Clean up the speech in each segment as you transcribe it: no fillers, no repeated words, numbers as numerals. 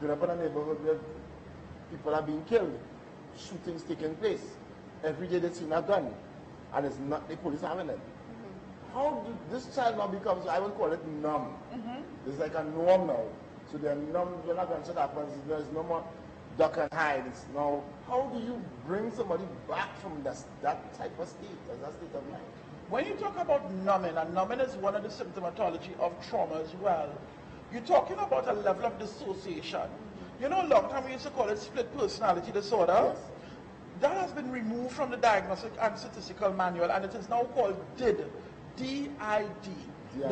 growing up in a neighborhood where people are being killed, shootings taking place. Every day they see a gun, and it's not the police having it. How do this child now becomes, I would call it numb. It's like a norm now. So they're numb when a gunshot happens, there's no more duck and hide. It's now, how do you bring somebody back from that type of state, that state of mind? When you talk about numbing, and numbing is one of the symptomatology of trauma as well, you're talking about a level of dissociation. You know, a long time we used to call it split personality disorder. Yes. That has been removed from the Diagnostic and Statistical Manual, and it is now called DID, D-I-D,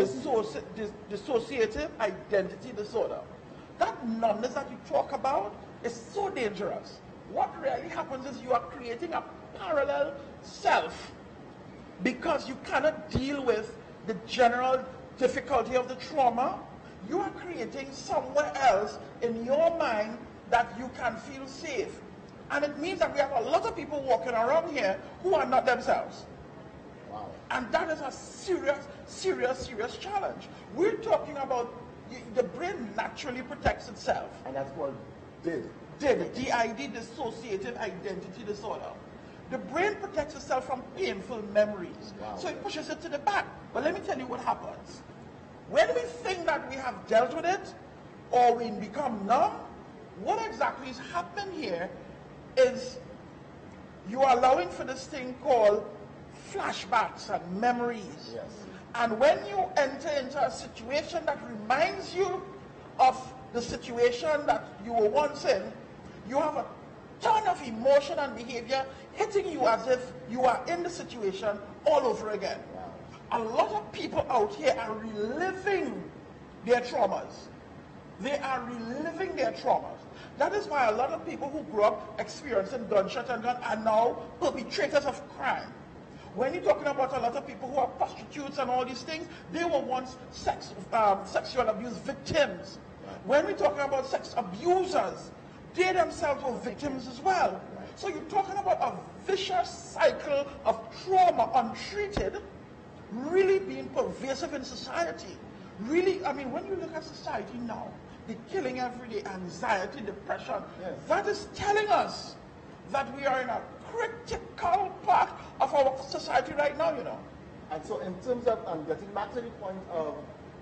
Dissociative Identity Disorder. That numbness that you talk about is so dangerous. What really happens is you are creating a parallel self because you cannot deal with the general difficulty of the trauma. You are creating somewhere else in your mind that you can feel safe. And it means that we have a lot of people walking around here who are not themselves. Wow. And that is a serious, serious, serious challenge. We're talking about the brain naturally protects itself. And that's called DID. DID, D-I-D, Dissociative Identity Disorder. The brain protects itself from painful memories. Wow. So it pushes it to the back. But let me tell you what happens. When we think that we have dealt with it, or we become numb, what exactly is happening here is you are allowing for this thing called flashbacks and memories. Yes. And when you enter into a situation that reminds you of the situation that you were once in, you have a ton of emotion and behavior hitting you as if you are in the situation all over again. Wow. A lot of people out here are reliving their traumas. They are reliving their traumas. That is why a lot of people who grew up experiencing gunshot and gun are now perpetrators of crime. When you're talking about a lot of people who are prostitutes and all these things, they were once sexual abuse victims. When we're talking about sex abusers, they themselves were victims as well. So you're talking about a vicious cycle of trauma untreated really being pervasive in society. Really, I mean, when you look at society now, the killing every day, anxiety, depression, yes, that is telling us that we are in a critical part of our society right now, you know. And so in terms of getting back to the point of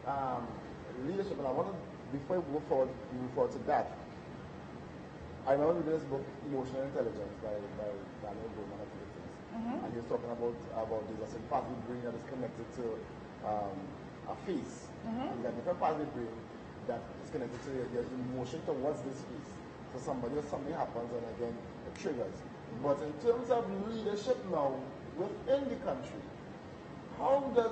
leadership, and I want to, before we move forward to that, I remember reading this book, Emotional Intelligence, by Daniel Goleman, I think it is. And he was talking about there's a certain part of the brain that is connected to a face. There's a different part of the brain that is connected to there's emotion towards this face. For somebody, or something happens, and again, it triggers. But in terms of leadership now within the country, how do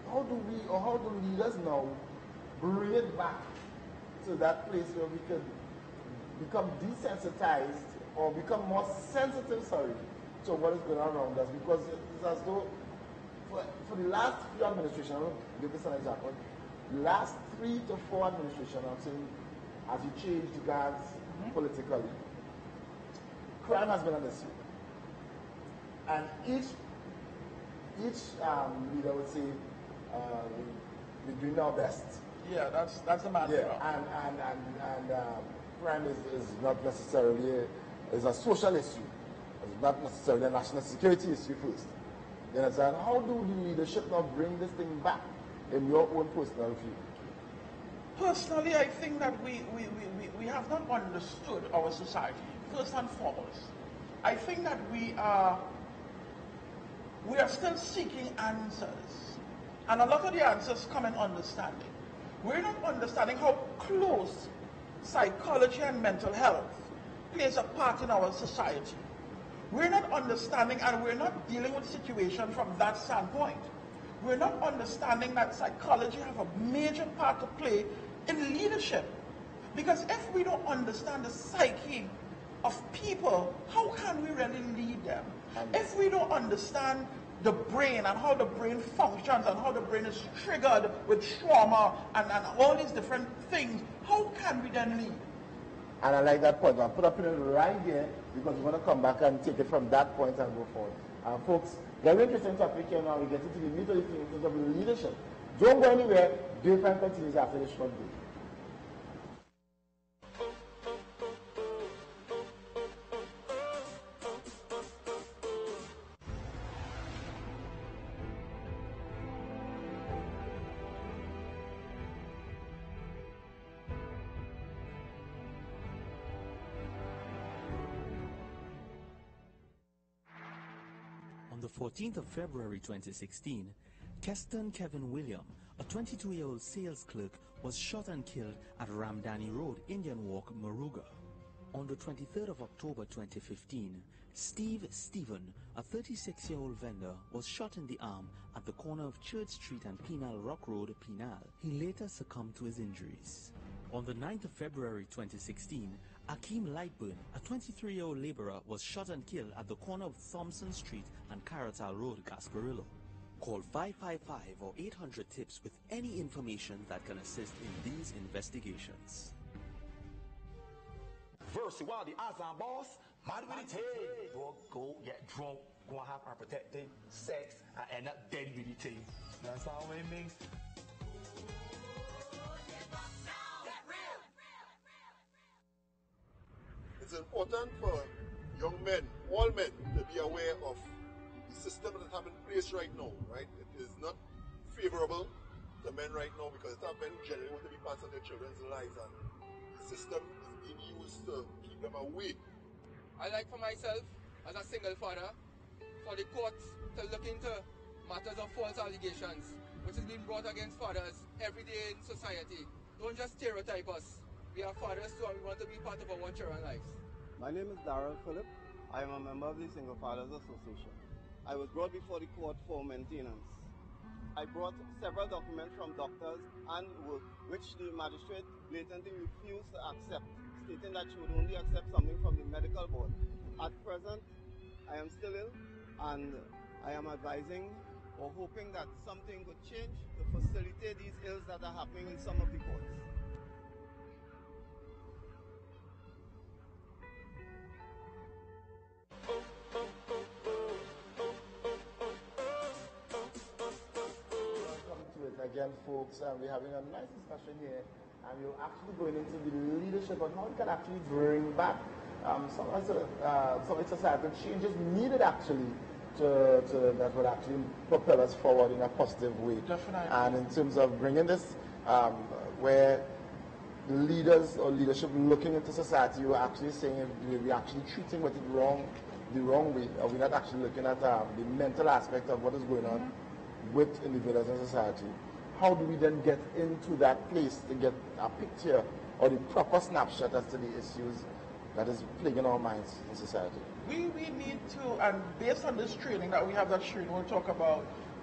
leaders now bring it back to that place where we could become desensitized or become more sensitive, to what is going on around us? Because it's as though for the last few administrations, I'll give this an example, the last 3 to 4 administrations, I'm saying, as you change the guards politically, crime has been an issue. And each leader would say, we're doing our best. Yeah, that's the matter. Yeah, and crime is not necessarily is a social issue. It's not necessarily a national security issue first. You understand? How do the leadership now bring this thing back in your own personal view? Personally, I think that we have not understood our society, first and foremost. I think that we are still seeking answers. And a lot of the answers come in understanding. We're not understanding how close psychology and mental health plays a part in our society. We're not understanding, and we're not dealing with the situation from that standpoint. We're not understanding that psychology has a major part to play in leadership. Because if we don't understand the psyche of people, how can we really lead them? If we don't understand the brain and how the brain functions and how the brain is triggered with trauma and all these different things, how can we then lead? And I like that point. I'll put up in it right here because we're going to come back and take it from that point and go forward. Folks, very interesting topic here now. We get into the meat of the thing in terms of leadership. Don't go anywhere. Dave Frank continues after this short break. On the 14th of February 2016, Keston Kevin William, a 22-year-old sales clerk, was shot and killed at Ramdani Road, Indian Walk, Moruga. On the 23rd of October 2015, Steve Stephen, a 36-year-old vendor, was shot in the arm at the corner of Church Street and Penal Rock Road, Penal. He later succumbed to his injuries. On the 9th of February 2016, Akeem Lightburn, a 23-year-old laborer, was shot and killed at the corner of Thompson Street and Caratal Road, Gasparillo. Call 555 or 800 TIPS with any information that can assist in these investigations. Verse while the Azan boss, mad with the team. Go get drunk, go and have unprotected sex, and end up dead with the team. That's how it means. It's important for young men, all men, to be aware of the system that have in place right now, right? It is not favorable to men right now because it's not men who generally want to be part of their children's lives, and the system is being used to keep them away. I like for myself, as a single father, for the courts to look into matters of false allegations, which is being brought against fathers every day in society. Don't just stereotype us. We are fathers too, and we want to be part of our children's lives. My name is Darrell Phillip. I am a member of the Single Fathers Association. I was brought before the court for maintenance. I brought several documents from doctors and work, which the magistrate blatantly refused to accept, stating that she would only accept something from the medical board. At present, I am still ill, and I am advising or hoping that something could change to facilitate these ills that are happening in some of the courts. Again, folks, we're having a nice discussion here, and we're actually going into the leadership on how we can actually bring back some of the societal changes needed actually that would actually propel us forward in a positive way. Definitely. And in terms of bringing this, where leaders or leadership looking into society, you're actually saying we're actually treating it the wrong way, or we're not actually looking at the mental aspect of what is going on with individuals in society. How do we then get into that place to get a picture or the proper snapshot as to the issues that is plaguing our minds in society? We need to, and based on this training that we have, that Shreen will talk about,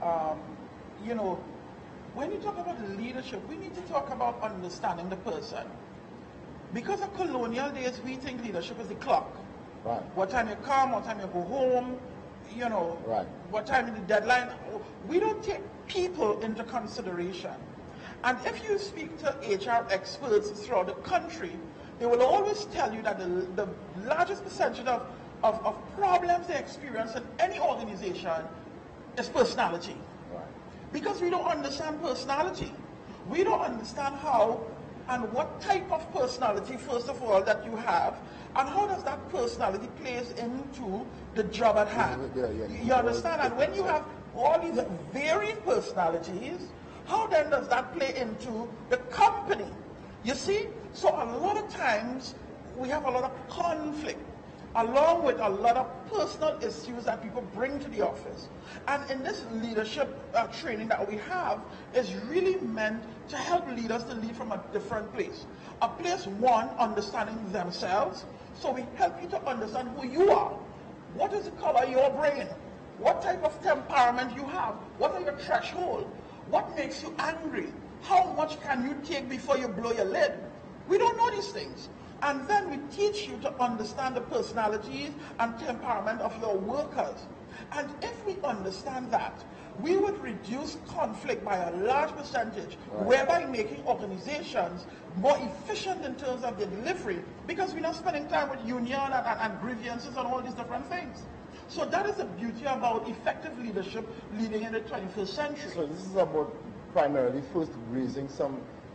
when you talk about leadership, we need to talk about understanding the person. Because of colonial days, we think leadership is the clock. Right. What time you come, what time you go home, right. What time is the deadline. We don't take people into consideration. And if you speak to HR experts throughout the country, they will always tell you that the largest percentage of problems they experience in any organization is personality. Right. Because we don't understand personality. We don't understand how and what type of personality, first of all, that you have, and how does that personality plays into the job at hand. You understand? And when you have all these varying personalities, how then does that play into the company? You see? So a lot of times, we have a lot of conflict, along with a lot of personal issues that people bring to the office. And in this leadership training that we have is really meant to help leaders to lead from a different place. A place, one, understanding themselves. So we help you to understand who you are. What is the color of your brain? What type of temperament you have? What are your thresholds? What makes you angry? How much can you take before you blow your lid? We don't know these things. And then we teach you to understand the personalities and temperament of your workers. And if we understand that, we would reduce conflict by a large percentage, whereby making organizations more efficient in terms of their delivery, because we're not spending time with union and grievances and all these different things. So that is the beauty about effective leadership leading in the 21st century. So this is about primarily first raising some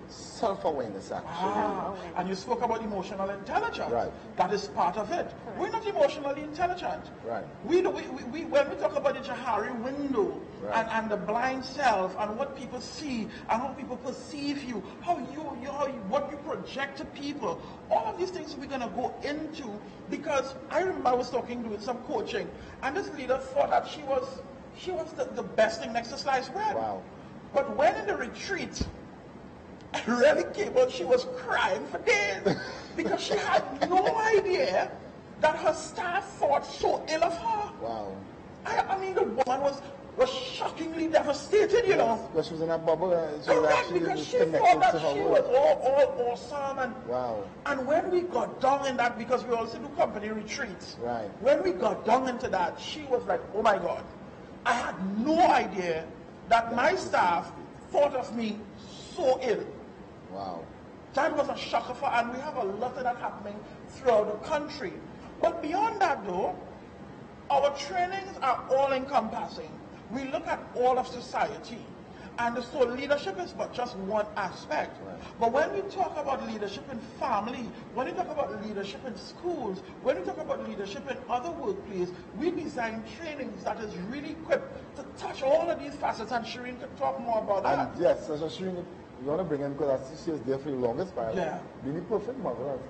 self-awareness, actually. Ah, and you spoke about emotional intelligence. Right. That is part of it. We're not emotionally intelligent. Right. When we talk about the Johari window Right. and the blind self and what people see and how people perceive you, what you project to people, all of these things we're going to go into, because I remember I was doing some coaching, and this leader thought that she was the best thing next to sliced bread. Wow. But when in the retreat, I really came out, she was crying for days because she had no idea that her staff thought so ill of her. Wow. I mean, the woman was shockingly devastated, you know. Because she was in that bubble. She was Correct, actually because she connected thought that to her she work. was all awesome. And, Wow. and when we got down in that, because we also do company retreats, Right. when we got down into that, she was like, oh my God, I had no idea that my staff thought of me so ill. Wow. That was a shocker for, and we have a lot of that happening throughout the country. But beyond that though, our trainings are all encompassing. We look at all of society. And so leadership is but just one aspect. Right. But when we talk about leadership in family, when we talk about leadership in schools, when we talk about leadership in other workplaces, we design trainings that is really equipped to touch all of these facets, and Shireen can talk more about that. And yes, so Shireen, you want to bring him because I see she was there for the longest while. Yeah. Being the perfect mother.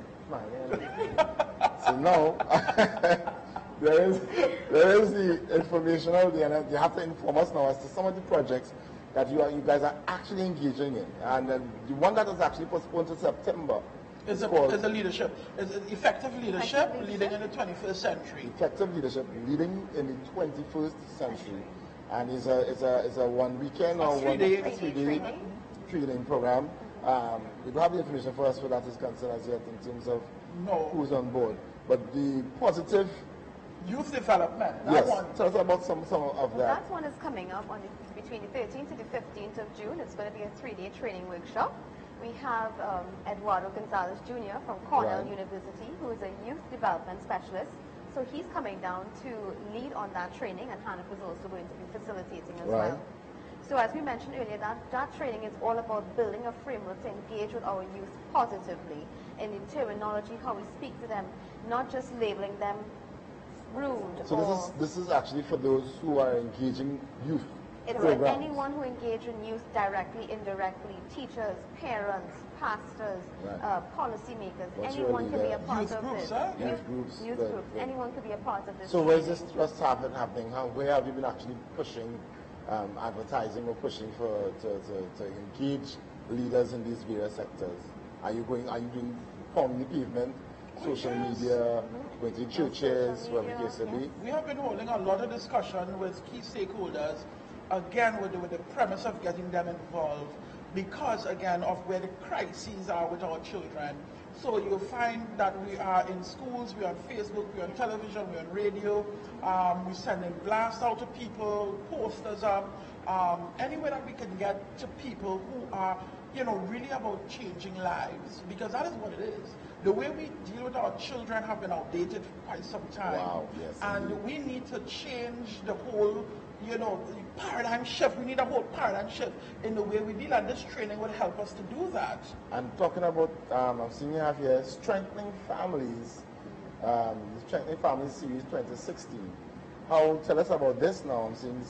So now, there is the information out there, and you have to inform us now as to some of the projects that you guys are actually engaging in. And the one that is actually postponed to September It's a leadership. It's effective leadership leading in the 21st century. Effective leadership leading in the 21st century. And it's a one weekend or one three-day training program. We don't have the information for us for that is concerned as yet in terms of who's on board. But the positive youth development. Yes. Tell us about some of that. That one is coming up between the 13th to the 15th of June. It's going to be a 3-day training workshop. We have Eduardo Gonzalez Jr. from Cornell University, who is a youth development specialist. So he's coming down to lead on that training, and Hannah is also going to be facilitating as well. So as we mentioned earlier, that training is all about building a framework to engage with our youth positively in the terminology, how we speak to them, not just labeling them rude. So this is actually for those who are engaging youth. It's for anyone who engage in youth directly, indirectly, teachers, parents, pastors, policymakers. Anyone can be a part of this. Youth groups. Anyone could be a part of this. So where is this trust happening? Where have you been actually pushing advertising or pushing to engage leaders in these various sectors? Are you doing pounding the pavement, social media, going to churches, whatever the case may be? We have been holding a lot of discussion with key stakeholders, again with the premise of getting them involved, because again of where the crises are with our children. So you'll find that we are in schools, we're on Facebook, we're on television, we're on radio, we're sending blasts out to people, posters up, anywhere that we can get to people who are, really about changing lives, because that is what it is. The way we deal with our children have been outdated for quite some time. Wow, yes, and indeed. we need to change the whole, paradigm shift. We need a whole paradigm shift in the way we deal, and this training would help us to do that. And talking about, I'm seeing you have here, Strengthening Families, the Strengthening Families Series 2016. Tell us about this now. I'm seeing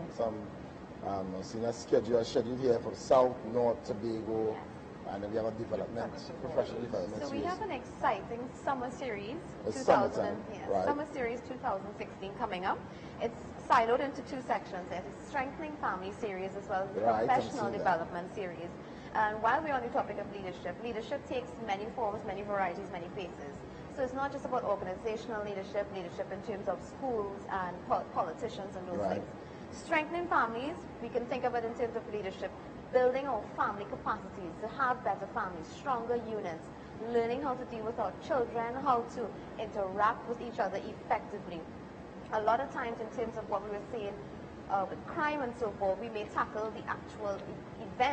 I'm seeing a schedule here for South, North, Tobago, and then we have a professional development So series. we have an exciting summer series, Summertime, right. Summer series 2016 coming up. It's siloed into 2 sections. There's a Strengthening Family series as well as the Professional Development series. And while we're on the topic of leadership takes many forms, many varieties, many faces. So it's not just about organizational leadership in terms of schools and politicians and those things. Strengthening families, we can think of it in terms of leadership, building our family capacities to have better families, stronger units, learning how to deal with our children, how to interact with each other effectively. A lot of times in terms of what we were seeing with crime and so forth, we may tackle the actual event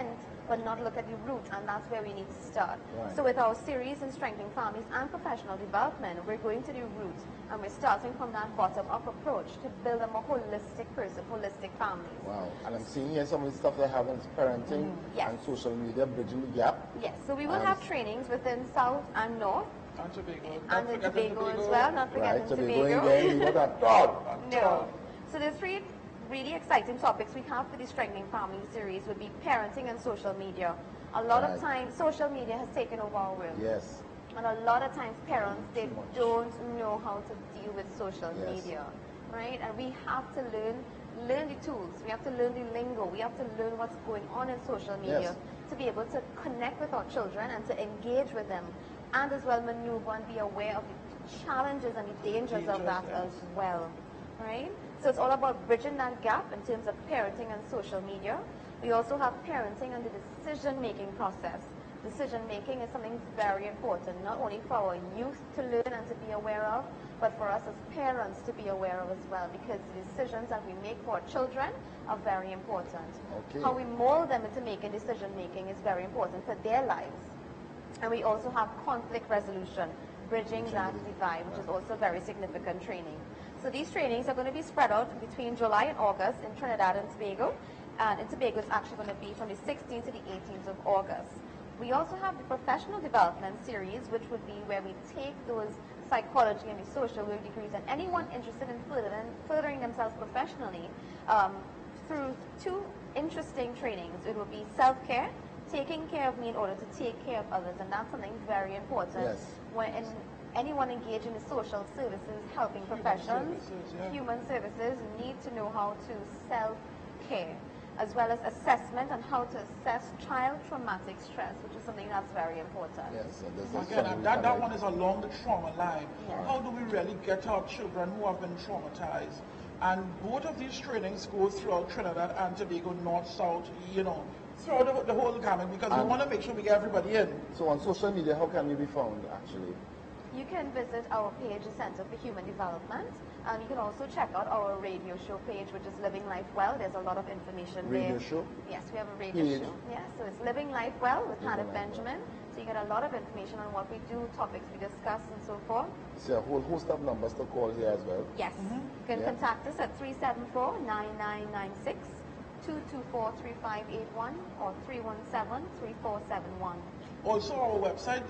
but not look at the root, and that's where we need to start. Right. So with our series in Strengthening Families and Professional Development, we're going to the root, and we're starting from that bottom-up approach to build a more holistic person, holistic families. Wow. And I'm seeing here some of the stuff that happens parenting Yes. and social media, bridging the gap. Yes, so we will have trainings within South and North, And Tobago. and in Tobago as well, not forgetting Right, so we're Tobago. going there, you got that thought. No. So the three really exciting topics we have for the Strengthening Family series would be parenting and social media. A lot of Right. times, social media has taken over our world. Yes. And a lot of times parents, they Too much. don't know how to deal with social Yes. media, right? And we have to learn the tools. We have to learn the lingo. We have to learn what's going on in social media Yes. to be able to connect with our children and to engage with them, and as well maneuver and be aware of the challenges and the dangers of that as well, right? So it's all about bridging that gap in terms of parenting and social media. We also have parenting and the decision-making process. Decision-making is something very important, not only for our youth to learn and to be aware of, but for us as parents to be aware of as well, because the decisions that we make for our children are very important. Okay. How we mold them into making decision-making is very important for their lives. And we also have conflict resolution, bridging that divide, which is also very significant training. So these trainings are going to be spread out between July and August in Trinidad and Tobago. And in Tobago, it's actually going to be from the 16th to the 18th of August. We also have the professional development series, which would be where we take those psychology and the social work degrees and anyone interested in furthering themselves professionally through two interesting trainings. It will be self-care, taking care of me in order to take care of others, and that's something very important. Yes. When anyone engaged in the social services, helping professions, human services need to know how to self-care, as well as assessment and how to assess child traumatic stress, which is something that's very important. Yes, so this is Again, something that one is along the trauma line. Yeah. How do we really get our children who have been traumatized? And both of these trainings go throughout Trinidad and Tobago, north, south, throughout the whole gamut, because we want to make sure we get everybody in. So on social media, how can you be found actually? You can visit our page, the Center for Human Development, and you can also check out our radio show page, which is Living Life Well. There's a lot of information there. Radio show? Yes, we have a radio Page. show. Yes, so it's Living Life Well with Hannah Life Well. Benjamin. So you get a lot of information on what we do, topics we discuss, and so forth. So a whole host of numbers to call here as well. Yes, you can Yeah. contact us at 374-9996, 224-3581, or 317-3471. Also, our website,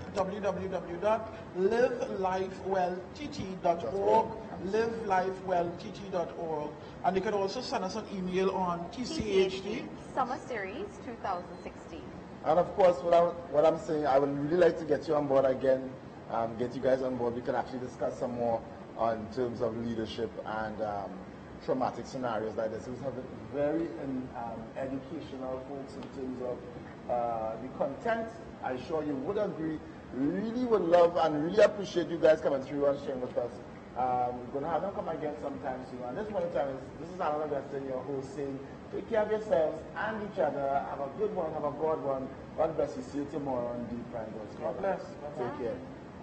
www.livelifewelltt.org, livelifewelltt.org. And you can also send us an email on TCHD. Summer Series 2016. And of course, what I'm saying, I would really like to get you on board again, get you guys on board. We can actually discuss some more on terms of leadership and traumatic scenarios like this. We have very educational folks in terms of the content. I'm sure you would agree. Really would love and really appreciate you guys coming through and sharing with us. We're going to have them come again sometime soon. And this point in time, this is Alan Weston, your host, saying, take care of yourselves and each other. Have a good one, have a God one. God bless you. See you tomorrow on Deep Prime. God bless. Take care.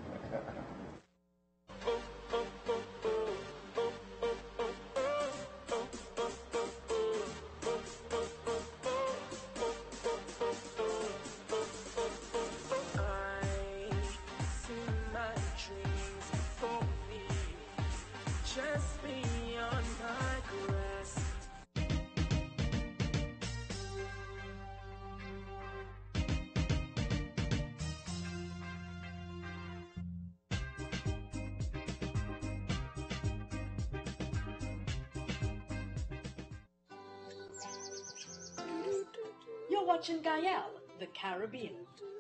You're watching Gael, the Caribbean.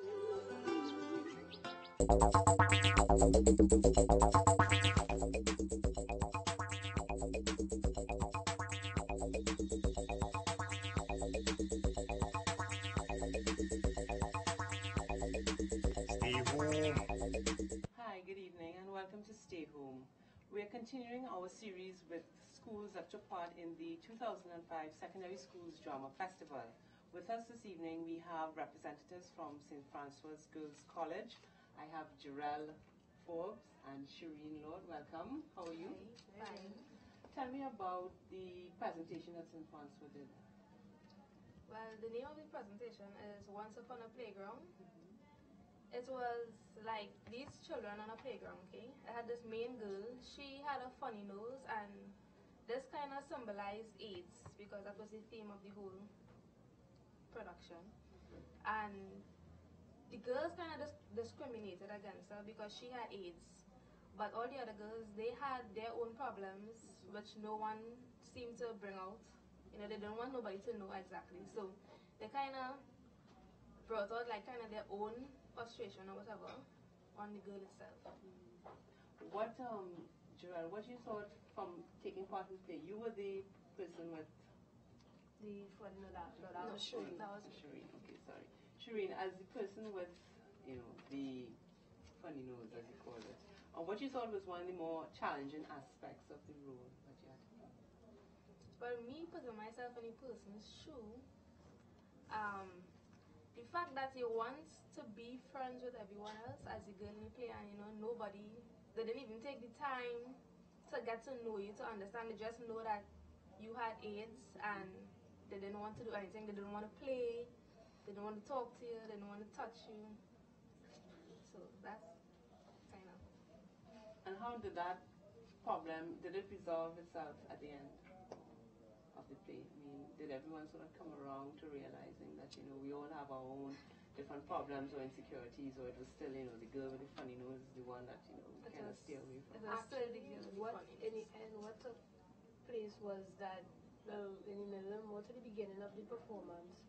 Stay home. Hi, good evening and welcome to Stay Home. We are continuing our series with schools that took part in the 2005 Secondary Schools Drama Festival. With us this evening we have representatives from St. Francois Girls College. I have Jarell Forbes and Shireen Lord. Welcome. How are you? Fine. Tell me about the presentation that St. Francois did. Well, the name of the presentation is Once Upon a Playground. It was like these children on a playground, okay? I had this main girl. She had a funny nose, and this kind of symbolized AIDS because that was the theme of the whole production. And the girls kind of discriminated against her because she had AIDS. But all the other girls, they had their own problems, which no one seemed to bring out. You know, they didn't want nobody to know exactly. So they kind of brought out like kind of their own frustration or whatever on the girl itself. What, Gerald, what you thought from taking part in the play? You were the person with the funny nose. That was Shireen. That was Shireen. Okay, sorry. Shireen, as the person with, you know, the funny nose, as you call it, what you thought was one of the more challenging aspects of the role that you had to play? For me, putting myself in a person's shoe, the fact that you want to be friends with everyone else as a girl in the play, and you know nobody, they didn't even take the time to get to know you, to understand. They just know that you had AIDS and they didn't want to do anything. They didn't want to play. They didn't want to talk to you. They didn't want to touch you. So that's kind of. And how did that problem, did it resolve itself at the end of the play? I mean, did everyone sort of come around to realizing that, you know, we all have our own different problems or insecurities, or it was still, you know, the girl with the funny nose is the one that, you know, we kind of stay away from? Actually, in the end, what took place was that, well, in the middle, more to the beginning of the performance,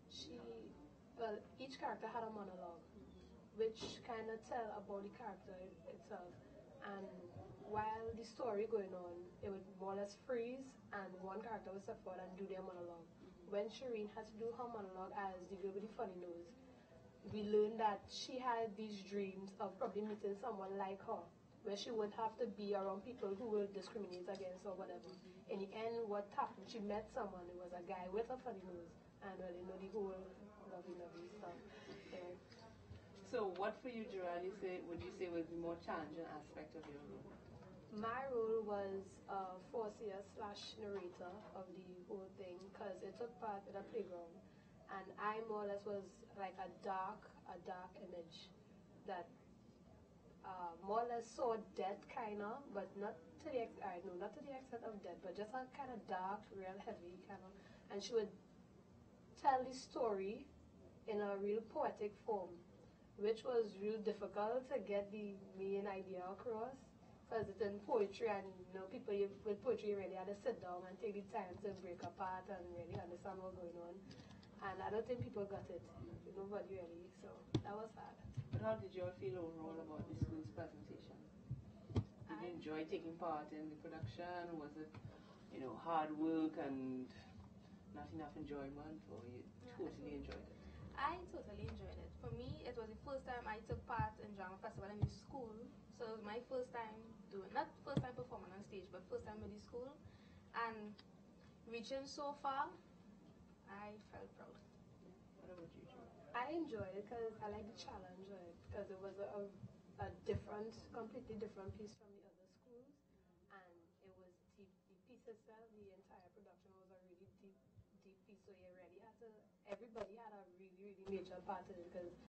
each character had a monologue, which kind of tell about the character itself. And while the story going on, it would more or less freeze, and one character would step forward and do their monologue. When Shireen had to do her monologue as the girl with the funny nose, we learned that she had these dreams of probably meeting someone like her, where she wouldn't have to be around people who will discriminate against her or whatever. In the end, what happened, she met someone, it was a guy with a funny nose, and well, you know, the whole lovey stuff. So what for you, Gerald, would you say was the more challenging aspect of your role? My role was a foreseer/narrator of the whole thing, because it took part in a playground, and I more or less was like a dark image that more or less saw death kinda, but not to the extent of death, but just a kind of dark, real heavy kind of, and she would tell the story in a real poetic form, which was real difficult to get the main idea across, because it's in poetry, and you know, people with poetry really had to sit down and take the time to break apart and really understand what's going on. And I don't think people got it. Nobody really. So that was hard. But how did you all feel overall about the school's presentation? Did you enjoy taking part in the production? Was it, you know, hard work and not enough enjoyment, or you totally enjoyed it? I totally enjoyed it. For me, it was the first time I took part in Drama Festival in the school. So it was my first time not first time performing on stage, but first time with the school. And reaching so far, I felt proud. What about you, Joe? I enjoyed it because I like the challenge of it, because it was a completely different piece from the other schools, and it was deep. The piece itself, the entire production was a really deep piece. So everybody had a really major part in it, because